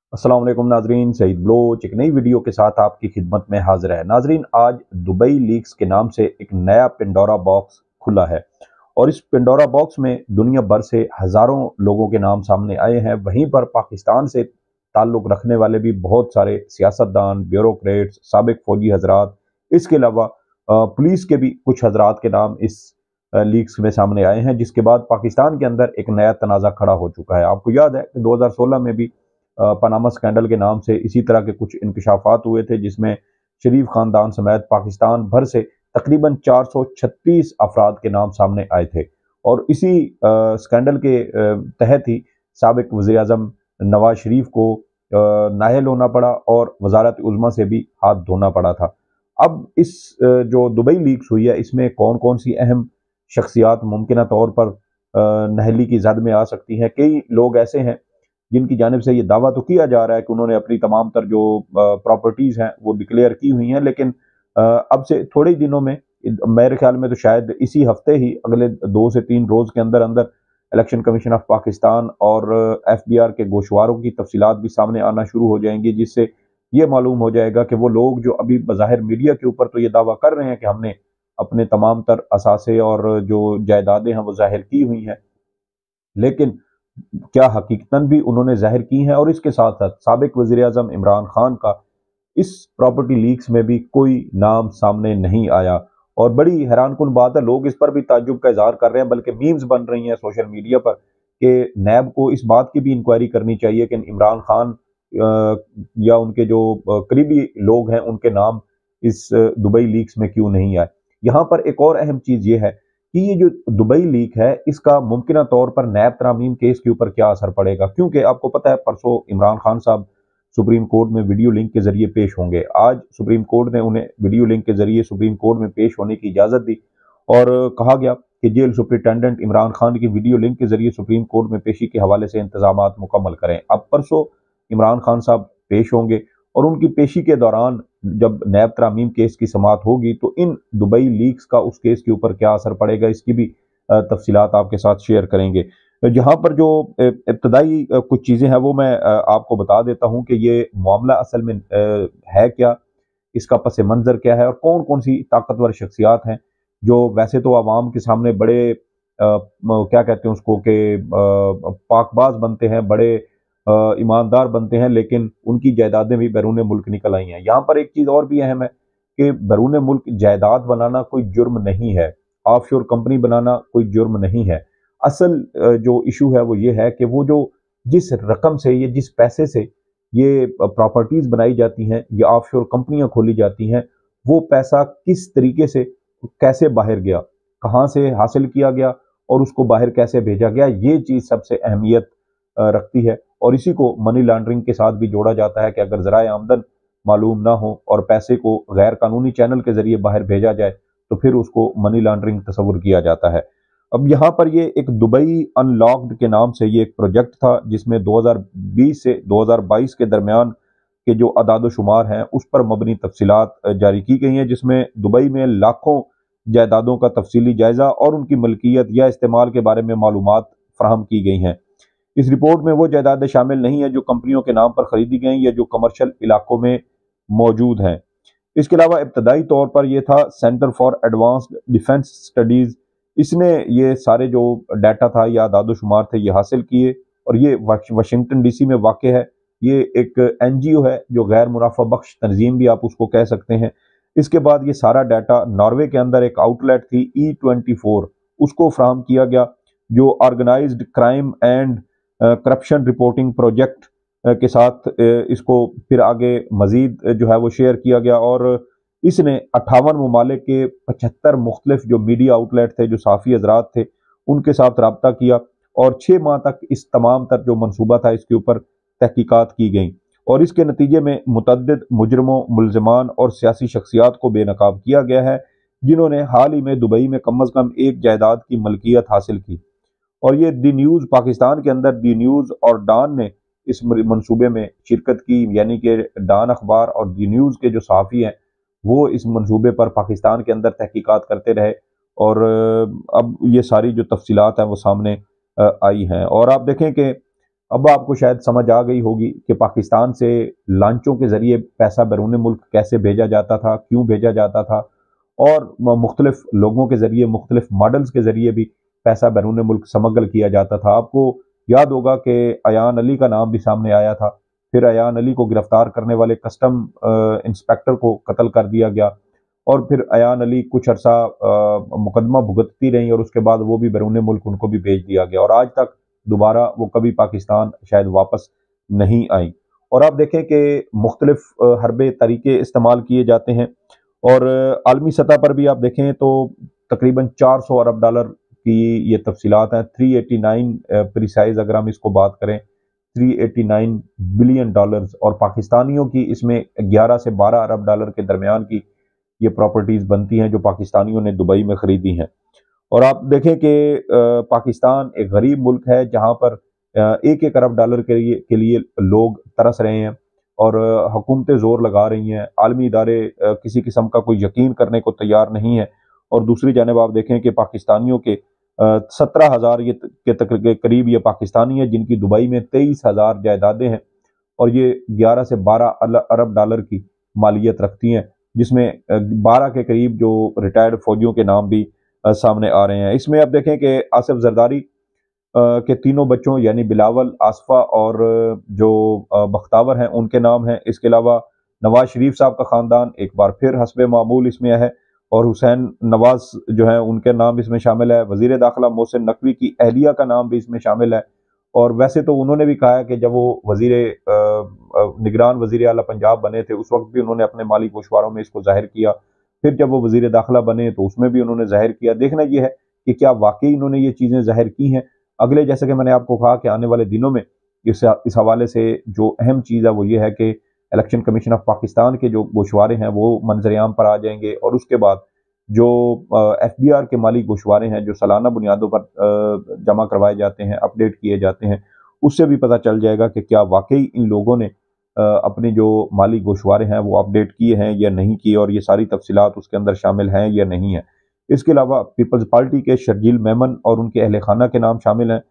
अस्सलाम वालेकुम नाजरीन, सईद बलोच एक नई वीडियो के साथ आपकी खिदमत में हाजिर है। नाजरीन, आज दुबई लीक्स के नाम से एक नया पेंडोरा बॉक्स खुला है और इस पेंडोरा बॉक्स में दुनिया भर से हज़ारों लोगों के नाम सामने आए हैं। वहीं पर पाकिस्तान से ताल्लुक़ रखने वाले भी बहुत सारे सियासतदान, ब्यूरोक्रेट्स, साबिक फौजी हजरात, इसके अलावा पुलिस के भी कुछ हजरात के नाम इस लीक्स में सामने आए हैं, जिसके बाद पाकिस्तान के अंदर एक नया तनाज़ा खड़ा हो चुका है। आपको याद है कि 2016 में भी पनामा स्कैंडल के नाम से इसी तरह के कुछ इंकशाफात हुए थे, जिसमें शरीफ खानदान समेत पाकिस्तान भर से तकरीबन 436 अफराद के नाम सामने आए थे। और इसी स्कैंडल के तहत ही साबिक वज़ीर आज़म नवाज शरीफ को नाअहल होना पड़ा और वजारत उज़्मा से भी हाथ धोना पड़ा था। अब इस जो दुबई लीक्स हुई है, इसमें कौन कौन सी अहम शख्सियात मुमकिन तौर पर नाअहली की जद में आ सकती हैं। कई लोग ऐसे हैं जिनकी जानिब से ये दावा तो किया जा रहा है कि उन्होंने अपनी तमाम तर जो प्रॉपर्टीज़ हैं वो डिक्लेयर की हुई हैं, लेकिन अब से थोड़े ही दिनों में, मेरे ख्याल में तो शायद इसी हफ्ते ही, अगले 2 से 3 रोज़ के अंदर अंदर इलेक्शन कमीशन ऑफ पाकिस्तान और FBR के गोशवारों की तफसीलात भी सामने आना शुरू हो जाएंगी, जिससे ये मालूम हो जाएगा कि वो लोग जो अभी बज़ाहिर मीडिया के ऊपर तो ये दावा कर रहे हैं कि हमने अपने तमाम तर असासे और जो जायदादें हैं वो ज़ाहिर की हुई हैं, लेकिन क्या हकीकतन भी उन्होंने ज़ाहिर की हैं। और इसके साथ साथ साबिक वज़ीर आज़म इमरान खान का इस प्रॉपर्टी लीक्स में भी कोई नाम सामने नहीं आया। और बड़ी हैरानकुन बात है, लोग इस पर भी ताज्जुब का इजहार कर रहे हैं, बल्कि मीम्स बन रही हैं सोशल मीडिया पर कि नैब को इस बात की भी इंक्वायरी करनी चाहिए कि इमरान खान या उनके जो करीबी लोग हैं उनके नाम इस दुबई लीक्स में क्यों नहीं आए। यहाँ पर एक और अहम चीज़ ये है कि ये जो दुबई लीक है, इसका मुमकिन तौर पर नैब तरामीम केस के ऊपर क्या असर पड़ेगा, क्योंकि आपको पता है परसों इमरान खान साहब सुप्रीम कोर्ट में वीडियो लिंक के जरिए पेश होंगे। आज सुप्रीम कोर्ट ने उन्हें वीडियो लिंक के जरिए सुप्रीम कोर्ट में पेश होने की इजाज़त दी और कहा गया कि जेल सुप्रिटेंडेंट इमरान खान की वीडियो लिंक के जरिए सुप्रीम कोर्ट में पेशी के हवाले से इंतजामात मुकम्मल करें। अब परसों इमरान खान साहब पेश होंगे और उनकी पेशी के दौरान जब नैब तरामीम केस की समाअत होगी तो इन दुबई लीक्स का उस केस के ऊपर क्या असर पड़ेगा, इसकी भी तफसीलात आपके साथ शेयर करेंगे। यहाँ पर जो इब्तदाई कुछ चीज़ें हैं वो मैं आपको बता देता हूँ कि ये मामला असल में है क्या, इसका पस मंज़र क्या है और कौन कौन सी ताकतवर शख्सियात हैं जो वैसे तो आवाम के सामने बड़े क्या कहते हैं उसको कि पाकबाज बनते हैं, बड़े ईमानदार बनते हैं, लेकिन उनकी जायदादें भी बैरून मुल्क निकल आई हैं। यहाँ पर एक चीज़ और भी अहम है कि बैरून मुल्क जायदाद बनाना कोई जुर्म नहीं है, ऑफशोर कंपनी बनाना कोई जुर्म नहीं है। असल जो इशू है वो ये है कि वो जो जिस रकम से, ये जिस पैसे से ये प्रॉपर्टीज़ बनाई जाती हैं, ये ऑफशोर कंपनियां खोली जाती हैं, वो पैसा किस तरीके से, कैसे बाहर गया, कहाँ से हासिल किया गया और उसको बाहर कैसे भेजा गया, ये चीज़ सबसे अहमियत रखती है। और इसी को मनी लॉन्ड्रिंग के साथ भी जोड़ा जाता है कि अगर ज़राए आमदन मालूम ना हो और पैसे को गैर कानूनी चैनल के ज़रिए बाहर भेजा जाए तो फिर उसको मनी लॉन्ड्रिंग तस्वुर किया जाता है। अब यहाँ पर ये एक दुबई अनलॉक्ड के नाम से ये एक प्रोजेक्ट था, जिसमें 2020 से 2022 के दरमियान के जो अदाद शुमार हैं उस पर मबनी तफसीलात जारी की गई हैं, जिसमें दुबई में लाखों जायदादों का तफसीली जायज़ा और उनकी मलकियत या इस्तेमाल के बारे में मालूमात फराहम की गई हैं। इस रिपोर्ट में वो जायदादें शामिल नहीं है जो कंपनियों के नाम पर खरीदी गई या जो कमर्शियल इलाकों में मौजूद हैं। इसके अलावा इब्तदाई तौर पर यह था centre for advanced defence studies, इसने ये सारे जो डाटा था या आदाद शुमार थे ये हासिल किए और ये वाशिंगटन DC में वाक़ है। ये एक NGO है जो गैर मुनाफा बख्श तंजीम भी आप उसको कह सकते हैं। इसके बाद ये सारा डाटा नॉर्वे के अंदर एक आउटलेट थी E24, उसको फ्राहम किया गया, जो organised crime and corruption reporting project के साथ इसको फिर आगे मजीद जो है वो शेयर किया गया। और इसने 58 ममालिक के 75 मुख्तलिफ जो मीडिया आउटलेट थे, जो साफ़ी हजरात थे, उनके साथ रब्ता किया और 6 माह तक इस तमाम तर जो मनसूबा था इसके ऊपर तहकीकात की गई और इसके नतीजे में मुतअद्दिद मुजरमों, मुलजमान और सियासी शख्सियात को बेनकाब किया गया है, जिन्होंने हाल ही में दुबई में कम अज़ कम एक जायदाद की मलकियत हासिल की। और ये दी न्यूज़ पाकिस्तान के अंदर दी न्यूज़ और डॉन ने इस मंसूबे में शिरकत की, यानी कि डॉन अखबार और दी न्यूज़ के जो सहाफ़ी हैं वो इस मंसूबे पर पाकिस्तान के अंदर तहकीकात करते रहे और अब ये सारी जो तफसीलात हैं वो सामने आई हैं। और आप देखें कि اب آپ کو شاید سمجھ آ گئی ہوگی کہ پاکستان سے لانچوں کے ذریعے پیسہ بیرون ملک کیسے بھیجا جاتا تھا، کیوں بھیجا جاتا تھا، اور مختلف لوگوں کے ذریعے، مختلف ماڈلز کے ذریعے بھی پیسہ بیرون ملک سمگل کیا جاتا تھا۔ آپ کو یاد ہوگا کہ ایان علی کا نام بھی سامنے آیا تھا، پھر ایان علی کو گرفتار کرنے والے کسٹم انسپیکٹر کو قتل کر دیا گیا، اور پھر ایان علی کچھ عرصہ مقدمہ بھگتتی رہیں، اور اس کے بعد وہ بھی بیرون ملک ان کو بھی بھیج دیا گیا، اور آج تک دوبارہ وہ کبھی پاکستان شاید واپس نہیں آئیں۔ اور آپ دیکھیں کہ مختلف حربے طریقے استعمال کیے جاتے ہیں، اور عالمی سطح پر بھی آپ دیکھیں تو تقریباً 400 ارب ڈالر کی یہ تفصیلات ہیں، 389 پریسائز اگر ہم اس کو بات کریں، 389 بلین ڈالرز، اور پاکستانیوں کی اس میں 11 سے 12 ارب ڈالر کے درمیان کی یہ پراپرٹیز بنتی ہیں جو پاکستانیوں نے دبئی میں خریدی ہیں۔ اور آپ دیکھیں کہ پاکستان ایک غریب ملک ہے جہاں پر 1 ارب ڈالر کے لیے لوگ ترس رہے ہیں، اور حکومتیں زور لگا رہی ہیں، عالمی ادارے کسی قسم کا کوئی یقین کرنے کو تیار نہیں ہے، اور دوسری جانب آپ دیکھیں کہ پاکستانیوں کے 17,000 کے قریب یہ پاکستانی ہیں جن کی دبئی میں 23,000 جائیدادیں ہیں، اور یہ 11 سے 12 ارب ڈالر کی مالیت رکھتی ہیں، جس میں 12 کے قریب جو ریٹائرڈ فوجیوں کے نام بھی سامنے آ رہے ہیں۔ اس میں اب دیکھیں کہ آصف زرداری کے تینوں بچوں یعنی بلاول، آصفہ اور جو بختاور ہیں ان کے نام ہیں۔ اس کے علاوہ نواز شریف صاحب کا خاندان ایک بار پھر حسب معمول اس میں ہے، اور حسین نواز جو ہیں ان کے نام اس میں شامل ہے۔ وزیر داخلہ محسن نقوی کی اہلیہ کا نام بھی اس میں شامل ہے، اور ویسے تو انہوں نے بھی کہا ہے کہ جب وہ نگران وزیر اعلیٰ پنجاب بنے تھے اس وقت بھی انہوں نے اپنے مالی گوشواروں میں اس کو ظاہر کیا، پھر جب وہ وزیر داخلہ بنے تو اس میں بھی انہوں نے ظاہر کیا۔ دیکھنا یہ ہے کہ کیا واقعی انہوں نے یہ چیزیں ظاہر کی ہیں۔ اگلے جیسے کہ میں نے آپ کو کہا کہ آنے والے دنوں میں اس حوالے سے جو اہم چیز ہے وہ یہ ہے کہ الیکشن کمیشن آف پاکستان کے جو گوشوارے ہیں وہ منظر عام پر آ جائیں گے، اور اس کے بعد جو ایف بی آر کے مالی گوشوارے ہیں جو سالانہ بنیادوں پر جمع کروائے جاتے ہیں، اپڈیٹ کیے جاتے ہیں، اس سے بھی پتہ چل جائے گا کہ کیا واقعی ان لوگوں نے اپنے جو مالی گوشوارے ہیں وہ اپڈیٹ کیے ہیں یا نہیں کیے، اور یہ ساری تفصیلات اس کے اندر شامل ہیں یا نہیں ہیں۔ اس کے علاوہ پیپلز پارٹی کے شرجیل میمن اور ان کے اہل خانہ کے نام شامل ہیں۔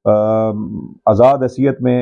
آزاد حیثیت میں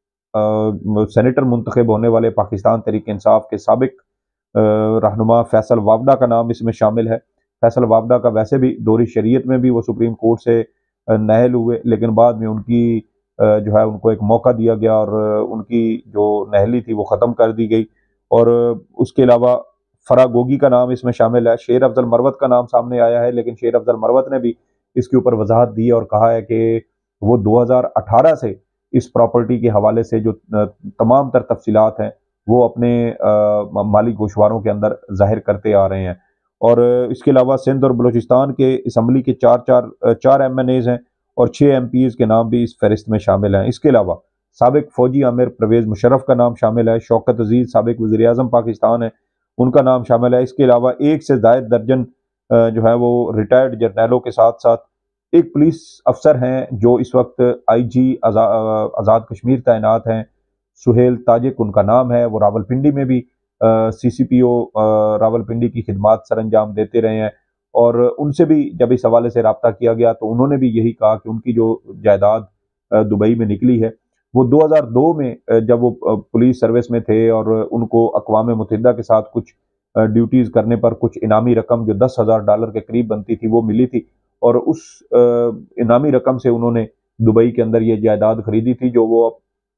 سینیٹر منتخب ہونے والے پاکستان تحریک انصاف کے سابق رہنما فیصل وابڈا کا نام اس میں شامل ہے۔ فیصل وابڈا کا ویسے بھی دوری شریعت میں بھی وہ سپریم کورٹ سے نااہل ہوئے، لیکن بعد میں ان کی جو ہے ان کو ایک موقع دیا گیا، اور ان کی جو نااہلی تھی وہ ختم کر دی گئی۔ اور اس کے علاوہ فرا گوگی کا نام اس میں شامل ہے۔ شیر افضل مروت کا نام سامنے آیا ہے، لیکن شیر افضل مروت نے بھی اس کے اوپر وضاحت دی اور کہا ہے کہ وہ 2018 سے اس پراپرٹی کے حوالے سے جو تمام تر تفصیلات ہیں وہ اپنے مالی گوشواروں کے اندر ظاہر کرتے آ رہے ہیں۔ اور اس کے علاوہ سندھ اور بلوچستان کے اسمبلی کے 4 ایم این ایز ہیں، اور 6 ایم پیز کے نام بھی اس فہرست میں شامل ہیں۔ اس کے علاوہ سابق فوجی عامر پرویز مشرف کا نام شامل ہے۔ شوکت عزیز سابق وزیر اعظم پاکستان ہے، ان کا نام شامل ہے۔ اس کے علاوہ 1 سے زائد درجن جو ہے وہ ریٹائرڈ جرنیلوں کے ساتھ ساتھ ایک پولیس افسر ہیں جو اس وقت آئی جی آزاد کشمیر تعینات ہیں، سہیل تاجک ان کا نام ہے۔ وہ راولپنڈی میں بھی سی سی پی او راولپنڈی کی خدمات سر انجام دیتے رہے ہیں، اور ان سے بھی جب اس حوالے سے رابطہ کیا گیا تو انہوں نے بھی یہی کہا کہ ان کی جو جائیداد دبئی میں نکلی ہے وہ 2002 میں جب وہ پولیس سروس میں تھے اور ان کو اقوام متحدہ کے ساتھ کچھ ڈیوٹیز کرنے پر کچھ انعامی رقم جو $10,000 کے قریب بنتی تھی وہ ملی تھی، اور اس انعامی رقم سے انہوں نے دبئی کے اندر یہ جائیداد خریدی تھی جو وہ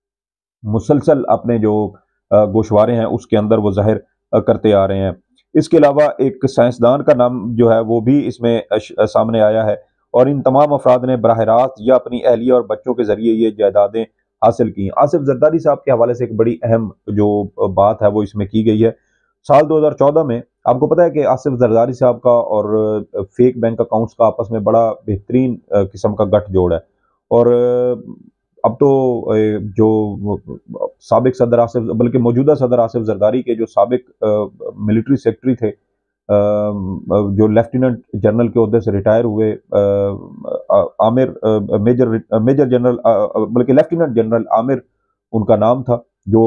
مسلسل اپنے جو گوشوارے ہیں اس کے اندر وہ ظاہر کرتے آ رہے ہیں۔ اس کے علاوہ ایک سائنسدان کا نام جو ہے وہ بھی اس میں سامنے آیا ہے، اور ان تمام افراد نے براہ راست یا اپنی اہلیہ اور بچوں کے ذریعے یہ جائیدادیں حاصل کی ہیں۔ آصف زرداری صاحب کے حوالے سے ایک بڑی اہم جو بات ہے وہ اس میں کی گئی ہے۔ سال 2014 میں آپ کو پتہ ہے کہ آصف زرداری صاحب کا اور فیک بینک اکاؤنٹس کا آپس میں بڑا بہترین قسم کا گٹھ جوڑ ہے، اور اب تو جو سابق صدر آصف بلکہ موجودہ صدر آصف زرداری کے جو سابق ملٹری سیکرٹری تھے جو لیفٹیننٹ جنرل کے عہدے سے ریٹائر ہوئے عامر میجر جنرل بلکہ لیفٹیننٹ جنرل عامر ان کا نام تھا،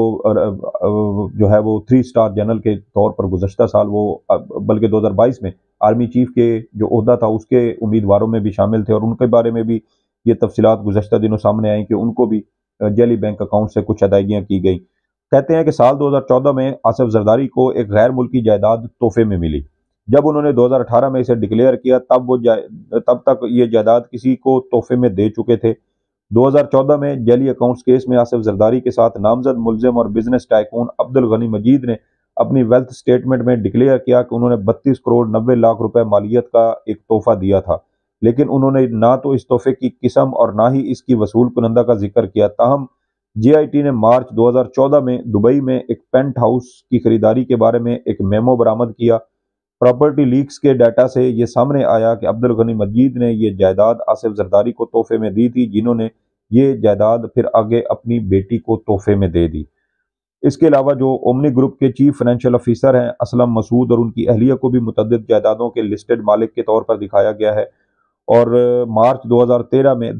جو ہے وہ 3 اسٹار جنرل کے طور پر گزشتہ سال وہ بلکہ 2022 میں آرمی چیف کے جو عہدہ تھا اس کے امیدواروں میں بھی شامل تھے، اور ان کے بارے میں بھی یہ تفصیلات گزشتہ دنوں سامنے آئیں کہ ان کو بھی जेली बैंक अकाउंट से कुछ अदायगियाँ की गई। कहते हैं कि साल 2014 में आसिफ जरदारी को एक गैर मुल्की जायदाद तोहफे में मिली। जब उन्होंने 2018 में इसे डिक्लेयर किया तब तक ये जायदाद किसी को तोहफे में दे चुके थे। 2014 में जेली अकाउंट्स केस में आसिफ जरदारी के साथ नामजद मुलजिम और बिजनेस टाइकून अब्दुल गनी मजीद ने अपनी वेल्थ स्टेटमेंट में डिक्लेयर किया कि उन्होंने 32 करोड़ 90 लाख रुपए मालियत का एक तोहफा दिया था, लेकिन उन्होंने ना तो इस तोहफे की किस्म और ना ही इसकी वसूल कुनंदा का जिक्र किया। ताहम जेआईटी ने मार्च 2014 में दुबई में एक पेंट हाउस की खरीदारी के बारे में एक मेमो बरामद किया। प्रॉपर्टी लीक्स के डाटा से ये सामने आया कि अब्दुल गनी मजीद ने ये जायदाद आसिफ जरदारी को तोहफे में दी थी, जिन्होंने ये जायदाद फिर आगे अपनी बेटी को तोहफे में दे दी। इसके अलावा जो ओमनी ग्रुप के चीफ फाइनेंशियल ऑफिसर हैं असलम मसूद और उनकी अहलिया को भी मुतअद्दिद जायदादों के लिस्टेड मालिक के तौर पर दिखाया गया है। और मार्च 2013 में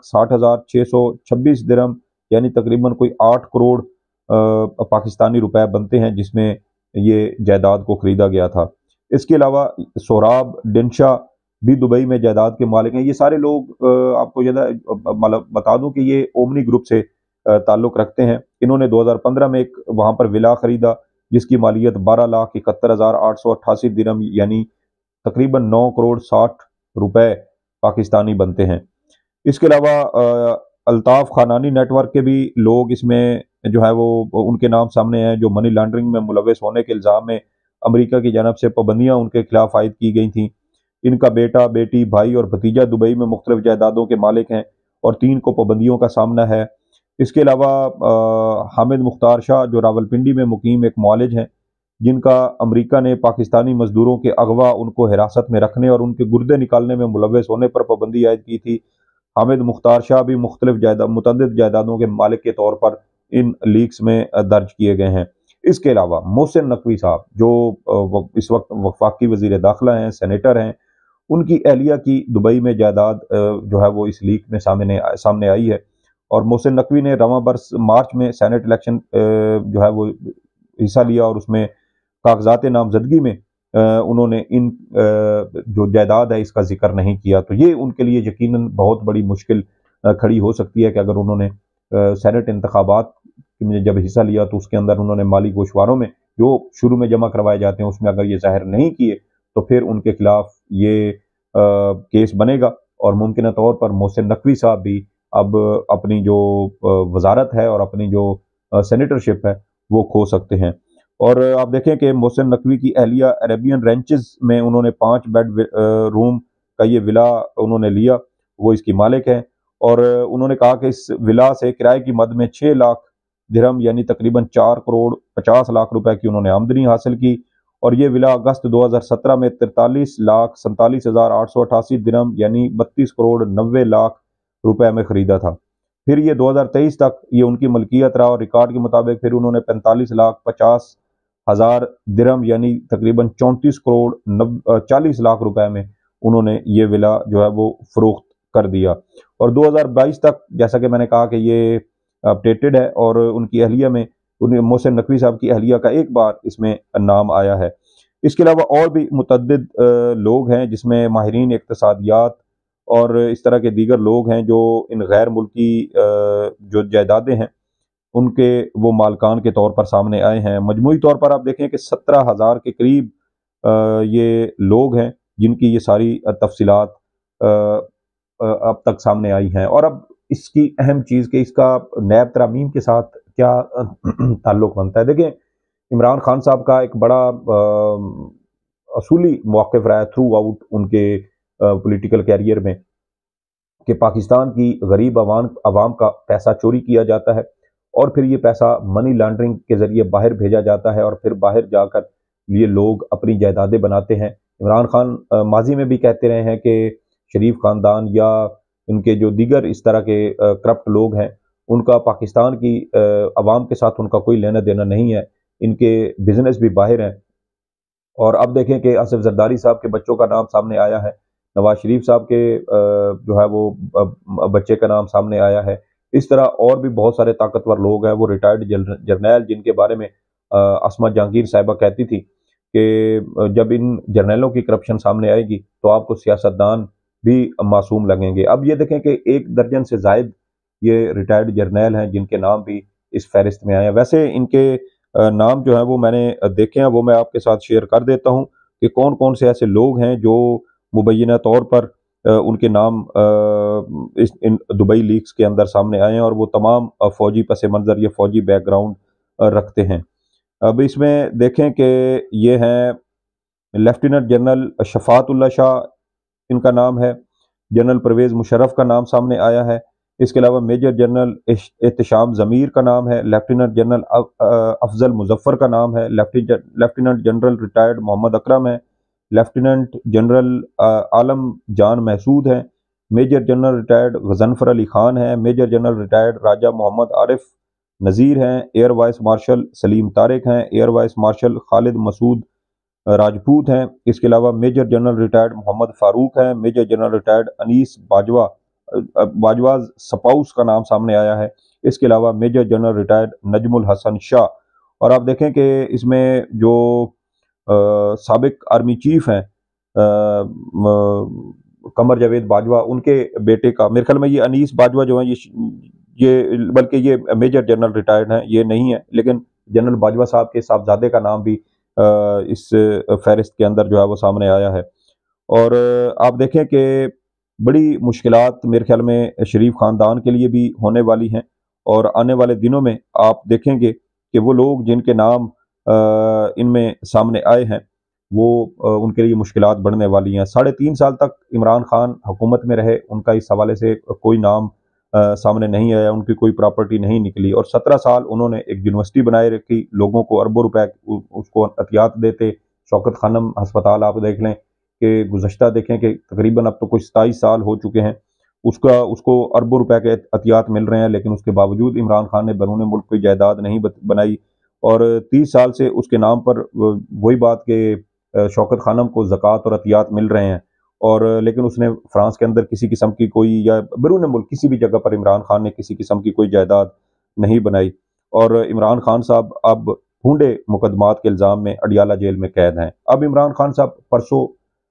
10,60,626 दिरहम यानी तकरीबन कोई 8 करोड़ पाकिस्तानी रुपए बनते हैं जिसमें ये जायदाद को खरीदा गया था। इसके अलावा सोराब डिनशा भी दुबई में जायदाद के मालिक हैं। ये सारे लोग आपको मतलब बता दूं कि ये ओमनी ग्रुप से ताल्लुक रखते हैं। इन्होंने 2015 में एक वहां पर विला खरीदा जिसकी मालियत 12,71,888 दिरहम यानी तकरीबन 9 करोड़ 60 रुपए पाकिस्तानी बनते हैं। इसके अलावा अल्ताफ खानानी नेटवर्क के भी लोग इसमें जो है वो उनके नाम सामने हैं, जो मनी लॉन्ड्रिंग में मुलव्वस होने के इल्ज़ाम में अमेरिका की जानब से पाबंदियां उनके खिलाफ आयद की गई थी। इनका बेटा, बेटी, भाई और भतीजा दुबई में मुख्तलिफ जायदादों के मालिक हैं और 3 को पाबंदियों का सामना है। इसके अलावा हामिद मुख्तार शाह जो रावलपिंडी में मुकीम एक मुआलिज हैं, जिनका अमेरिका ने पाकिस्तानी मजदूरों के अगवा, उनको हिरासत में रखने और उनके गुर्दे निकालने में मुलव्वस होने पर पाबंदी आयद की थी। हामिद मुख्तार शाह भी मुख्तलिफ मुतअद्दिद जायदादों के मालिक के तौर पर इन लीक्स में दर्ज किए गए हैं। इसके अलावा मोहसिन नकवी साहब जो इस वक्त वफाकी वजीर दाखिला हैं, सेनेटर हैं, उनकी अहलिया की दुबई में जायदाद जो है वो इस लीक में सामने आई है। और मोहसिन नकवी ने रवां बरस मार्च में सेनेट इलेक्शन जो है वो हिस्सा लिया और उसमें कागजात नामजदगी में उन्होंने इन जो जायदाद है इसका जिक्र नहीं किया। तो ये उनके लिए यकीनन बहुत बड़ी मुश्किल खड़ी हो सकती है कि अगर उन्होंने सेनेट इंतखाबात में जब हिस्सा लिया तो उसके अंदर उन्होंने माली गोशवारों में जो शुरू में जमा करवाए जाते हैं उसमें अगर ये जाहिर नहीं किए तो फिर उनके खिलाफ ये केस बनेगा और मुमकिन तौर पर मोहसिन नकवी साहब भी अब अपनी जो वजारत है और अपनी जो सेनेटरशिप है वो खो सकते हैं। और आप देखें कि मोहसिन नकवी की अहलिया अरेबियन रेंचेस में उन्होंने 5 बेड रूम का ये विला उन्होंने लिया, वो इसकी मालिक है। और उन्होंने कहा कि इस विला से किराए की मद में 6 लाख दिरहम यानी तकरीबन 4 करोड़ 50 लाख रुपए की उन्होंने आमदनी हासिल की। और ये विला अगस्त 2017 में 43,47,888 दिरहम यानी 32 करोड़ 90 लाख रुपए में खरीदा था। फिर ये 2023 तक ये उनकी मलकियत रहा और रिकॉर्ड के मुताबिक फिर उन्होंने 45,50,000 दिरहम यानी तकरीबन 34 करोड़ 40 लाख रुपए में उन्होंने ये विला जो है वो फरोख्त कर दिया। और 2022 तक जैसा कि मैंने कहा कि ये अपडेटेड है और उनकी अहलिया में मोहसिन नकवी साहब की अहलिया का एक बार इसमें नाम आया है। इसके अलावा और भी मुतअद्दिद लोग हैं जिसमें माहिरीन इक्तिसादियात और इस तरह के दीगर लोग हैं जो इन गैर मुल्की जो जायदादें हैं उनके वो मालकान के तौर पर सामने आए हैं। मजमूई तौर पर आप देखें कि 17,000 के करीब ये लोग हैं जिनकी ये सारी तफसीलात अब तक सामने आई हैं। और अब इसकी अहम चीज़ कि इसका नैब तरामीम के साथ क्या ताल्लुक बनता है। देखें, इमरान खान साहब का एक बड़ा असूली मौक़िफ़ रहा है थ्रू आउट उनके पॉलिटिकल कैरियर में कि पाकिस्तान की गरीब अवाम का पैसा चोरी किया जाता है और फिर ये पैसा मनी लॉन्ड्रिंग के ज़रिए बाहर भेजा जाता है और फिर बाहर जाकर ये लोग अपनी जायदादें बनाते हैं। इमरान खान माजी में भी कहते रहे हैं कि शरीफ ख़ानदान या उनके जो दीगर इस तरह के करप्ट लोग हैं उनका पाकिस्तान की अवाम के साथ उनका कोई लेना देना नहीं है, इनके बिजनेस भी बाहर हैं। और अब देखें कि आसिफ जरदारी साहब के बच्चों का नाम सामने आया है, नवाज शरीफ साहब के जो है वो बच्चे का नाम सामने आया है। इस तरह और भी बहुत सारे ताकतवर लोग हैं, वो रिटायर्ड जर्नैल जिनके बारे में अस्मा जहांगीर साहिबा कहती थी कि जब इन जर्नैलों की करप्शन सामने आएगी तो आपको सियासतदान भी मासूम लगेंगे। अब ये देखें कि 1 दर्जन से ज़ायद یہ ریٹائرڈ جرنیل ہیں جن کے نام بھی اس فہرست میں آئے ہیں۔ ویسے ان کے نام جو ہیں وہ میں نے دیکھے ہیں، وہ میں آپ کے ساتھ شیئر کر دیتا ہوں کہ کون کون سے ایسے لوگ ہیں جو مبینہ طور پر ان کے نام ان دبئی لیکس کے اندر سامنے آئے ہیں، اور وہ تمام فوجی پس منظر یا فوجی بیک گراؤنڈ رکھتے ہیں۔ اب اس میں دیکھیں کہ یہ ہیں لیفٹیننٹ جنرل شفاعت اللہ شاہ، ان کا نام ہے۔ جنرل پرویز مشرف کا نام سامنے آیا ہے۔ اس کے علاوہ میجر جنرل احتشام ضمیر کا نام ہے۔ لیفٹیننٹ جنرل افضل مظفر کا نام ہے۔ Lieutenant general retired Muhammad Akram ہے۔ لیفٹیننٹ جنرل عالم جان محسود ہیں۔ Major general retired Ghazanfar Ali Khan ہیں۔ Major general retired Raja Muhammad Arif Nazir ہیں۔ Air vice marshal Salim Tariq ہیں۔ Air vice marshal Khalid Masood Rajput ہیں۔ اس کے علاوہ major general retired Muhammad Farooq ہیں۔ Major general retired Anees Bajwa spouse کا نام سامنے آیا ہے۔ اس کے علاوہ میجر جنرل ریٹائرڈ نجم الحسن شاہ، اور آپ دیکھیں کہ اس میں جو سابق آرمی چیف ہیں قمر جاوید باجوہ، ان کے بیٹے کا میرے خیال میں یہ انیس باجوہ جو ہیں یہ بلکہ یہ میجر جنرل ریٹائرڈ ہیں، یہ نہیں ہے، لیکن جنرل باجوہ صاحب کے صاحبزادے کا نام بھی اس فہرست کے اندر جو ہے وہ سامنے آیا ہے۔ اور آپ دیکھیں کہ بڑی مشکلات میرے خیال میں شریف خاندان کے لیے بھی ہونے والی ہیں، اور آنے والے دنوں میں آپ دیکھیں گے کہ وہ لوگ جن کے نام ان میں سامنے آئے ہیں وہ ان کے لیے مشکلات بڑھنے والی ہیں۔ 3.5 سال تک عمران خان حکومت میں رہے، ان کا اس حوالے سے کوئی نام سامنے نہیں آیا، ان کی کوئی پراپرٹی نہیں نکلی، اور 17 سال انہوں نے ایک یونیورسٹی بنائے رکھی، لوگوں کو اربوں روپے اس کو عطیات دیتے۔ شوکت خانم ہسپتال آپ دیکھ لیں کہ گزشتہ دیکھیں کہ تقریباً اب تو کچھ 27 سال ہو چکے ہیں، اس کو اربوں روپے کے عطیات مل رہے ہیں، لیکن اس کے باوجود عمران خان نے بیرون ملک کوئی جائیداد نہیں بنائی، اور 30 سال سے اس کے نام پر وہی بات کہ شوکت خانم کو زکوٰۃ اور عطیات مل رہے ہیں، اور لیکن اس نے فرانس کے اندر کسی قسم کی کوئی، یا بیرون ملک کسی بھی جگہ پر عمران خان نے کسی قسم کی کوئی جائیداد نہیں بنائی، اور عمران خان صاحب اب بھونڈے مقدمات کے الزام میں اڈیالہ جیل میں قید ہیں۔ اب عمران خان صاحب پرسوں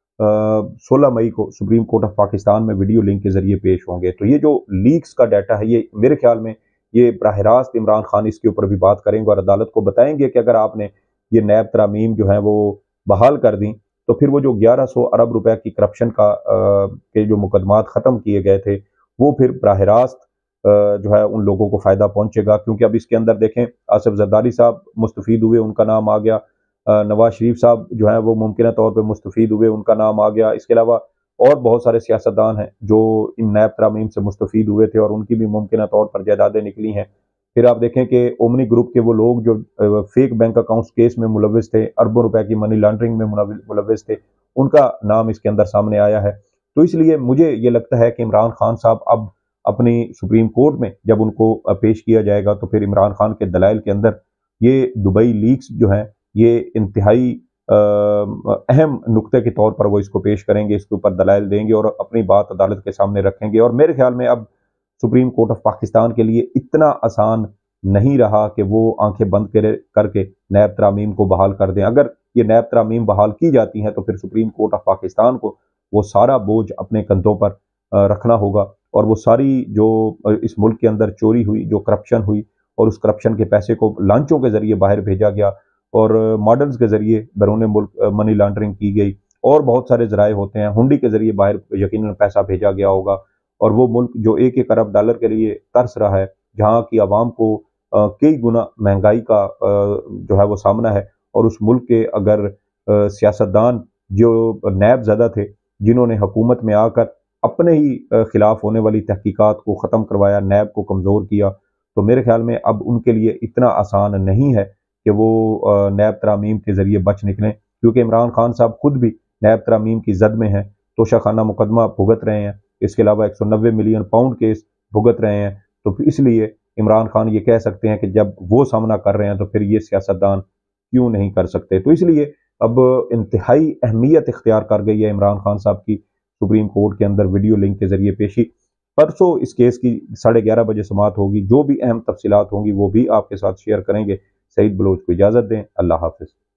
16 مئی کو سپریم کورٹ آف پاکستان میں ویڈیو لنک کے ذریعے پیش ہوں گے۔ تو یہ جو لیکس کا ڈیٹا ہے، یہ میرے خیال میں یہ براہ راست عمران خان اس کے اوپر بھی بات کریں گے اور عدالت کو بتائیں گے کہ اگر آپ نے یہ نیب ترامیم جو ہیں وہ بحال کر دیں تو پھر وہ جو 1100 ارب روپے کی کرپشن کے جو مقدمات ختم کیے گئے تھے وہ پھر براہ راست جو ہے ان لوگوں کو فائدہ پہنچے گا، کیونکہ اب اس کے اندر دیکھیں آصف زرداری صاحب مستفید ہوئے، ان کا نام آ گیا، نواز شریف صاحب جو ہیں وہ ممکنہ طور پہ مستفید ہوئے، ان کا نام آ گیا، اس کے علاوہ اور بہت سارے سیاستدان ہیں جو ان نیب ترامیم سے مستفید ہوئے تھے اور ان کی بھی ممکنہ طور پر جائیدادیں نکلی ہیں۔ پھر آپ دیکھیں کہ اومنی گروپ کے وہ لوگ جو فیک بینک اکاؤنٹس کیس میں ملوث تھے، اربوں روپے کی منی لانڈرنگ میں ملوث تھے، ان کا نام اس کے اندر سامنے آیا ہے۔ تو اس لیے مجھے یہ لگتا ہے کہ عمران خان صاحب اب اپنی سپریم کورٹ میں جب ان کو پیش کیا جائے گا تو پھر عمران خان کے دلائل کے اندر یہ دبئی لیکس جو ہیں یہ انتہائی اہم نقطے کے طور پر وہ اس کو پیش کریں گے، اس کے اوپر دلائل دیں گے اور اپنی بات عدالت کے سامنے رکھیں گے۔ اور میرے خیال میں اب سپریم کورٹ آف پاکستان کے لیے اتنا آسان نہیں رہا کہ وہ آنکھیں بند کر کے نیب ترامیم کو بحال کر دیں۔ اگر یہ نیب ترامیم بحال کی جاتی ہیں تو پھر سپریم کورٹ آف پاکستان کو وہ سارا بوجھ اپنے کندھوں پر رکھنا ہوگا، اور وہ ساری جو اس ملک کے اندر چوری ہوئی، جو کرپشن ہوئی، اور اس کرپشن کے پیسے کو لانچوں کے ذریعے باہر بھیجا گیا اور ماڈلز کے ذریعے بیرون ملک منی لانڈرنگ کی گئی، اور بہت سارے ذرائع ہوتے ہیں، ہنڈی کے ذریعے باہر یقیناً پیسہ بھیجا گیا ہوگا، اور وہ ملک جو 1 ارب ڈالر کے لیے ترس رہا ہے، جہاں کی عوام کو کئی گنا مہنگائی کا جو ہے وہ سامنا ہے، اور اس ملک کے اگر سیاستدان جو نیب زدہ تھے جنہوں نے حکومت میں آ کر اپنے ہی خلاف ہونے والی تحقیقات کو ختم کروایا، نیب کو کمزور کیا، تو میرے خیال میں اب ان کے لیے اتنا آسان نہیں ہے کہ وہ نیب ترامیم کے ذریعے بچ نکلیں، کیونکہ عمران خان صاحب خود بھی نیب ترامیم کی زد میں ہیں، توشہ خانہ مقدمہ بھگت رہے ہیں، اس کے علاوہ 190 ملین پاؤنڈ کیس بھگت رہے ہیں، تو اس لیے عمران خان یہ کہہ سکتے ہیں کہ جب وہ سامنا کر رہے ہیں تو پھر یہ سیاستدان کیوں نہیں کر سکتے۔ تو اس لیے اب انتہائی اہمیت اختیار کر گئی ہے عمران خان صاحب کی سپریم کورٹ کے اندر ویڈیو لنک کے ذریعے پیشی۔ پرسوں اس کیس کی 11:30 بجے سماعت ہوگی، جو بھی اہم تفصیلات ہوں گی وہ بھی آپ کے ساتھ شیئر کریں گے۔ سعید بلوچ کو اجازت دیں، اللہ حافظ۔